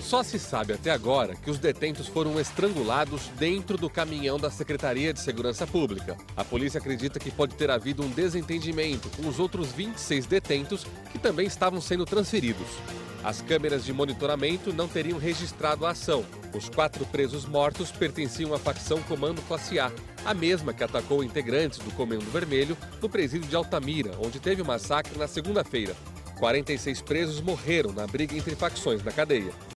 Só se sabe até agora que os detentos foram estrangulados dentro do caminhão da Secretaria de Segurança Pública. A polícia acredita que pode ter havido um desentendimento com os outros 26 detentos que também estavam sendo transferidos. As câmeras de monitoramento não teriam registrado a ação. Os 4 presos mortos pertenciam à facção Comando Classe A, a mesma que atacou integrantes do Comando Vermelho no presídio de Altamira, onde teve o massacre na segunda-feira. 46 presos morreram na briga entre facções na cadeia.